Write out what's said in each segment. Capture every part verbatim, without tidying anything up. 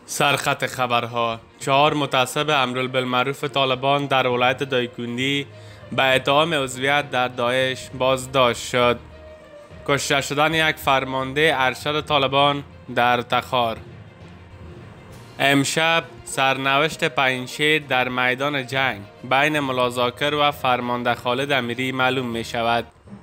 سرخط خبرها: چهار متعصب امرالبالمعروف طالبان در ولایت دایکندی به اتهام عضویت در داعش بازداشت شد. کشته شدن یک فرمانده ارشد طالبان در تخار. امشب سرنوشت پنجشیر در میدان جنگ بین ملا ذاکر و فرمانده خالد امیری معلوم می شود.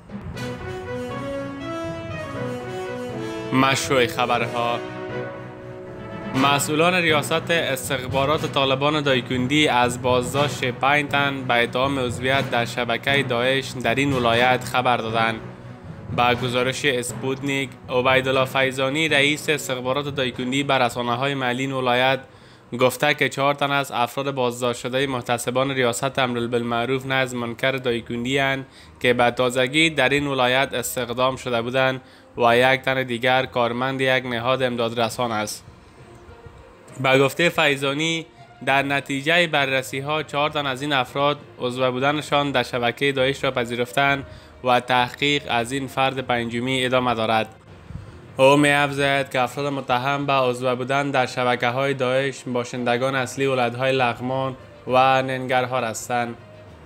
مشروع خبرها: مسئولان ریاست استخبارات طالبان دایکندی از بازداشت پنج تن به اتهام عضویت در شبکه داعش در این ولایت خبر دادند. با گزارش اسپوتنیک، عبیدالله فیضانی رئیس استخبارات دایکندی بر رسانه‌های محلی این ولایت گفته که چهار تن از افراد بازداشت شده محتسبان ریاست امرالبالمعروف نزد منکر دایکندی اند که به تازگی در این ولایت استخدام شده بودند و یک تن دیگر کارمند یک نهاد امدادرسان است. به گفته فیضانی، در نتیجه بررسی ها چهار تن از این افراد عضو بودنشان در شبکه داعش را پذیرفتند و تحقیق از این فرد پنجمی ادامه دارد. او می افزاید که افراد متهم به عضو بودن در شبکه های داعش باشندگان اصلی ولایت های لغمان و ننگرهار هستند.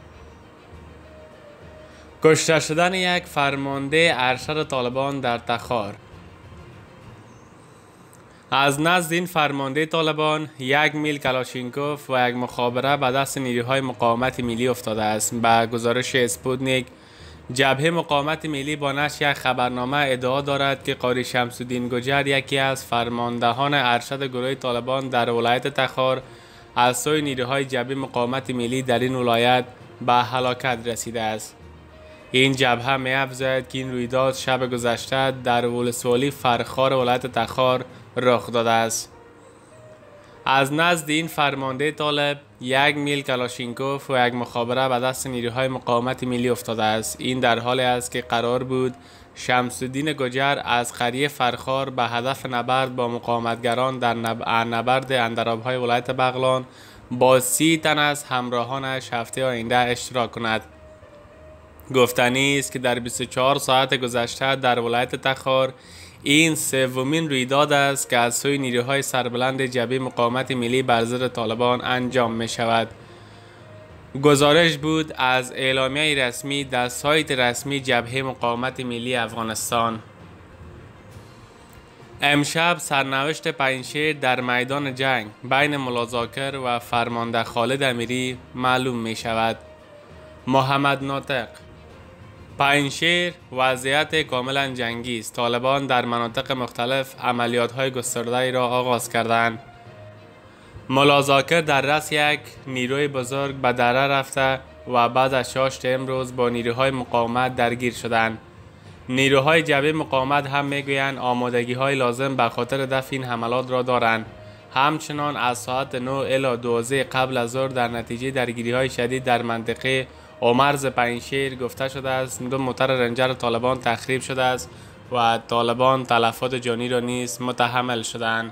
کشته شدن یک فرمانده ارشد طالبان در تخار. از نزد این فرمانده طالبان یک میل کلاشینکوف و یک مخابره به دست نیروهای مقاومت ملی افتاده است. به گزارش اسپوتنیک، جبهه مقاومت ملی با نشر یک خبرنامه ادعا دارد که قاری شمس‌الدین گجر، یکی از فرماندهان ارشد گروه طالبان در ولایت تخار، از سوی نیروهای جبهه مقاومت ملی در این ولایت به هلاکت رسیده است. این جبهه می افزاید که این رویداد شب گذشته در ولسوالی فرخار ولایت تخار رخ داده است. از نزد این فرمانده طالب یک میل کلاشینکوف و یک مخابره به دست نیروهای مقاومت ملی افتاده است. این در حالی است که قرار بود شمس‌الدین گجر از قریه فرخار به هدف نبرد با مقاومتگران در نبرد اندراب‌های ولایت بغلان با سی تن از همراهانش هفته آینده اشتراک کند. گفتنی است که در بیست و چهار ساعت گذشته در ولایت تخار این سومین رویداد است که از سوی نیروهای سربلند جبهه مقاومت ملی بر ضد طالبان انجام می شود. گزارش بود از اعلامیه رسمی در سایت رسمی جبهه مقاومت ملی افغانستان. امشب سرنوشت پنجشیر در میدان جنگ بین ملا ذاکر و فرمانده خالد امیری معلوم می شود. محمد ناطق: پنجشیر وضعیت کاملا جنگی است. طالبان در مناطق مختلف عملیات‌های گسترده‌ای را آغاز کردند. ملا ذاکر در رأس یک نیروی بزرگ به دره رفته و بعد از شاشت امروز با نیروهای مقاومت درگیر شدند. نیروهای جبهه مقاومت هم میگویند آمادگی‌های لازم به خاطر دفع این حملات را دارند. همچنان از ساعت نه الی دوازده قبل از ظهر در نتیجه درگیری‌های شدید در منطقه امرز پنجشیر گفته شده است دو موتر رنجر طالبان تخریب شده است و طالبان تلفات جانی را نیز متحمل شدند.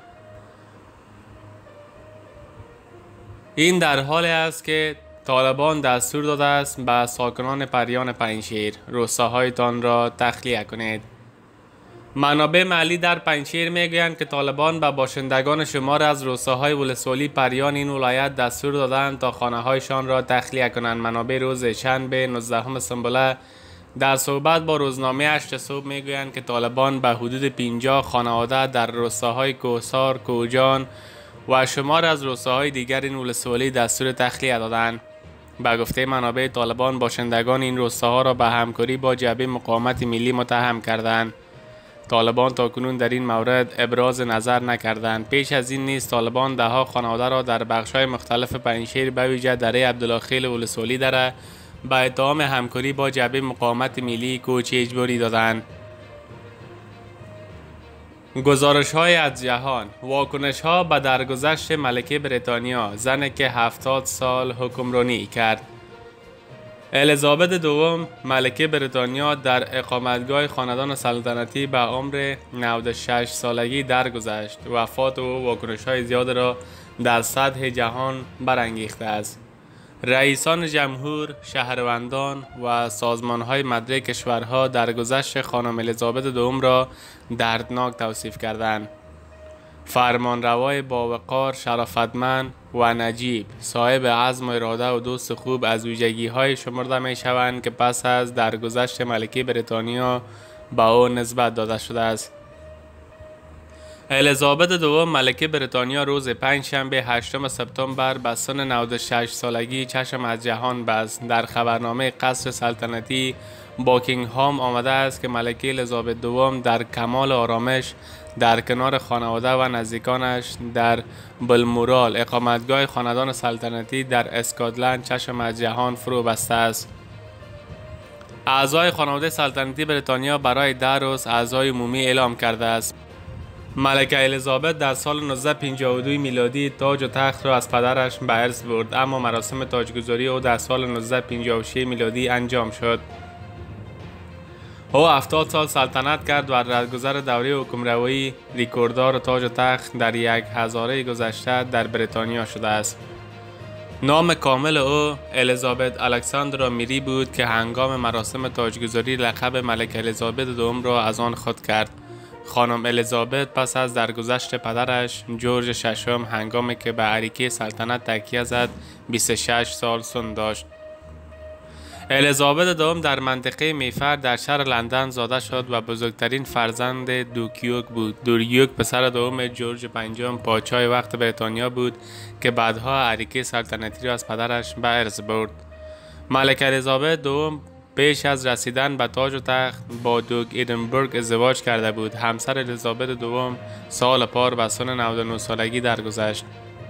این در حالی است که طالبان دستور داده است به ساکنان پریان پنجشیر روستاهایتان را تخلیه کنید. منابع محلی در پنجشیر میگویند که طالبان به باشندگان شمار از روستاهای ولسوالی پریان این ولایت دستور دادند تا خانه‌هایشان را تخلیه کنند. منابع روز شنبه نوزدهم سنبله در صحبت با روزنامه هشت صبح میگویند که طالبان به حدود پنجاه خانواده در روستاهای کوهسار، کوهجان و شمار از روستاهای دیگر این ولسوالی دستور تخلیه دادند. به گفته منابع طالبان باشندگان این روستاها را به همکاری با جبهه مقاومت ملی متهم کردند. طالبان تاکنون در این مورد ابراز نظر نکردند. پیش از این نیز طالبان دهها خانواده را در بخش‌های مختلف پنجشیر به ویژه دره عبدالله خیل ولسوالی دره به اتهام همکاری با جبهه مقاومت ملی کوچ اجباری دادند. گزارش‌های از جهان: واکنش‌ها به درگذشت ملکه بریتانیا، زنی که هفتاد سال حکمرانی کرد. الیزابت دوم ملکه بریتانیا در اقامتگاه خاندان سلطنتی به عمر نود و شش سالگی درگذشت. وفات او واکنش‌های زیاد را در سطح جهان برانگیخته است. رئیسان جمهور، شهروندان و سازمان‌های مدنی کشورها درگذشت خانم الیزابت دوم را دردناک توصیف کردند. فرمانروای باوقار، شرافتمند و نجیب، صاحب عزم و اراده و دوست خوب از ویژگی های شمرده می شوند که پس از درگذشت ملکه بریتانیا به او نسبت داده شده است. الیزابت دوم ملکه بریتانیا روز پنجشنبه هشتم سپتامبر به سن نود و شش سالگی چشم از جهان بست. در خبرنامه قصر سلطنتی باکینگهام آمده است که ملکه الیزابت دوم در کمال آرامش در کنار خانواده و نزدیکانش در بلمورال، اقامتگاه خاندان سلطنتی در اسکاتلند، چشم از جهان فرو بسته است. اعضای خانواده سلطنتی بریتانیا برای ده روز اعضای عمومی اعلام کرده است. ملکه الیزابت در سال نوزده پنجاه و دو میلادی تاج و تخت را از پدرش به ارث برد، اما مراسم تاجگذاری او در سال نوزده پنجاه و شش میلادی انجام شد. او هفتاد سال سلطنت کرد و در گذر دوره حکمروایی ریکورددار تاج و تخت در یک هزاره گذشته در بریتانیا شده است. نام کامل او الیزابت الکساندرا میری بود که هنگام مراسم تاجگذاری لقب ملکه الیزابت دوم را از آن خود کرد. خانم الیزابت پس از درگذشت پدرش جورج ششم هنگامی که به اریکه سلطنت تکیه زد بیست و شش سال سن داشت. الیزابت دوم در منطقه میفر در شهر لندن زاده شد و بزرگترین فرزند دوکیوک بود. دوریوک پسر دوم جورج پنجم پادشاه وقت بریتانیا بود که بعدها اریکه سلطنتی را از پدرش به ارث برد. ملکه الیزابت دوم پیش از رسیدن به تاج و تخت با دوک ادینبورگ ازدواج کرده بود. همسر الیزابت دوم سال پار به سن نود و نه سالگی درگذشت.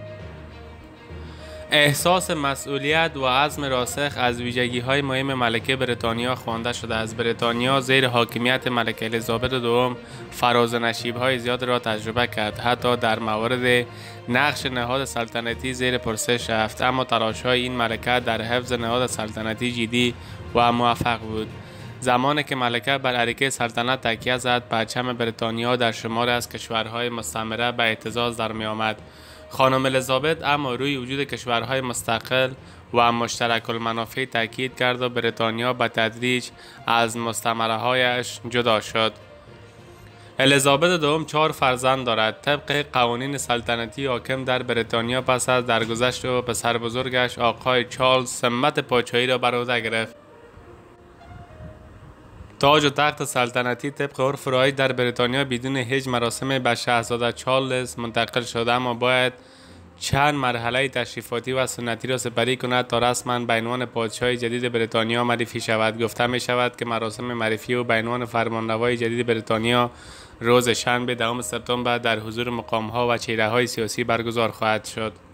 احساس مسئولیت و عزم راسخ از ویژگی‌های مهم ملکه بریتانیا خوانده شده است. بریتانیا زیر حاکمیت ملکه الیزابت دوم فراز و نشیب‌های زیاد را تجربه کرد. حتی در مورد نقش نهاد سلطنتی زیر پرسش رفت، اما تلاش‌های این ملکه در حفظ نهاد سلطنتی جدی و موفق بود. زمانی که ملکه بر اریکه سلطنت تکیه زد، پرچم بریتانیا در شمار از کشورهای مستعمره به اهتزاز در می آمد. خانم الیزابت اما روی وجود کشورهای مستقل و مشترک المنافع تاکید کرد و بریتانیا به تدریج از مستعمره‌هایش جدا شد. الیزابت دوم چهار فرزند دارد. طبق قوانین سلطنتی حاکم در بریتانیا پس از درگذشت و پسر بزرگش آقای چارلز سمت پادشاهی را بر عهده گرفت. تاج و تخت سلطنتی طبق عرف رایج در بریتانیا بدون هیچ مراسم به شاهزاده چارلز منتقل شده، اما باید چند مرحله تشریفاتی و سنتی را سپری کند تا رسما به عنوان پادشاه جدید بریتانیا معرفی شود. گفته می شود که مراسم معرفی او به عنوان فرمانروای جدید بریتانیا روز شنبه دهم سپتامبر در حضور مقام‌ها و چهره‌های سیاسی برگزار خواهد شد.